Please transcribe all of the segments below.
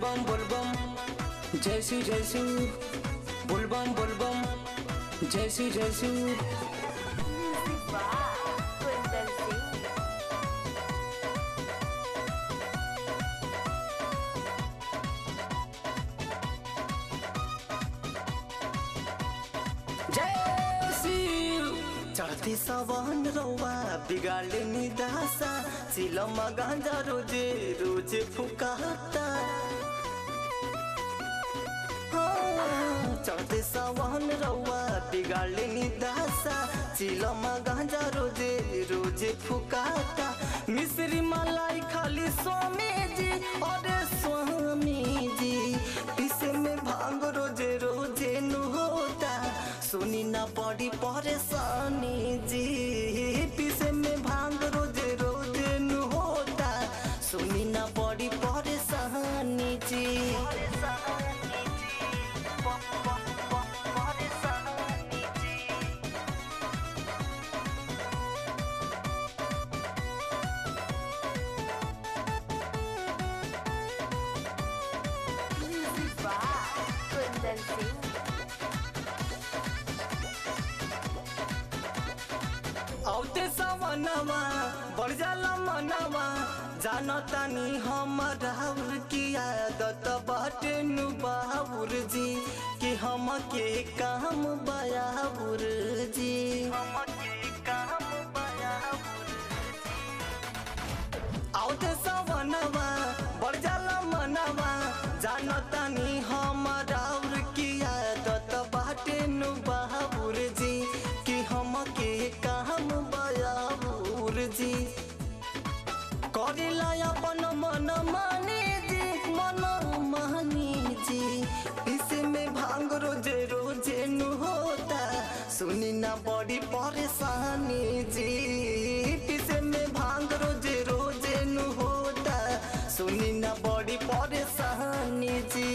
बुलबम बुलबम जैसी जैसी बुलबम बुलबम जैसी जैसी। चढ़ती सवन रौआ बिगाड़े निदासा चिलमा गांजा रोजे रोजे फुकाता। चढ़ते सवन रौआ बिगाड़े निदासा चिलमा गांजा रोजे रोजे फुकाता। मिश्री मलाई खाली स्वामी जी और स्वामी जी पीसे में भांग रोजे रोजे नु होता। सुनी ना बड़ी परेशानी जी पीसे में भांग रोजे रोजे नु होता। सुनी ना बड़ी परेशानी जी। औते सवनवा बढ़ जाला मनवा जानतानी हमारा की आदत बाटे नु बाबुर जी कि हम के काम बयाबुर जी। औते सवनवा बढ़ जाला मनवा जानतानी हमारा की आदत बाटे नु बाबुर जी कि हम के काम बयाबुर जी। करेला अपन मन मानी जी मन मानी जी इसे में भांग रोजे रोजे नु होता। सुनी ना बड़ी परेशानी जी पीसे में भांग रोजे रोजे नु होता। सुनी ना बड़ी परेशानी जी।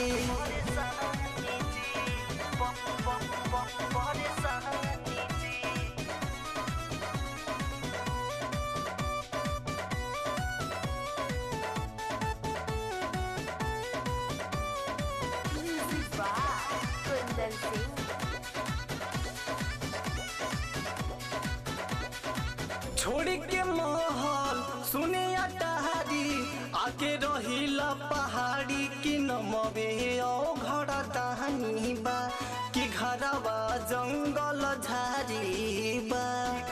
छोड़ के महल सुने अटारी आके रहिला पहाड़ी की नमवे ओ घर दानी बा कि घरवा जंगल झारी बा।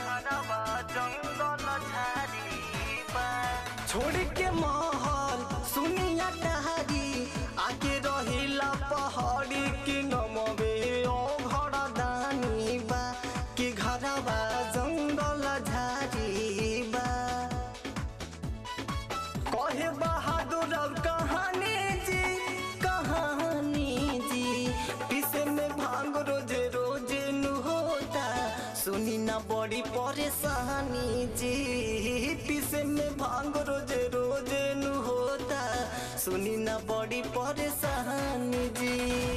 छोड़ के महल सुनी अटारी आके रहिला पहाड़ी की नमवे ओ घर दानी बा कि घरवा जंगल झारी बा। कहे बहादुर और कहानी जी पीसे में भांग रोजे रोजे नु होता। सुनी ना बड़ी परेशानी जी पीसे में भांग रोजे रोजे नु होता। सुनी ना बड़ी परेशानी जी।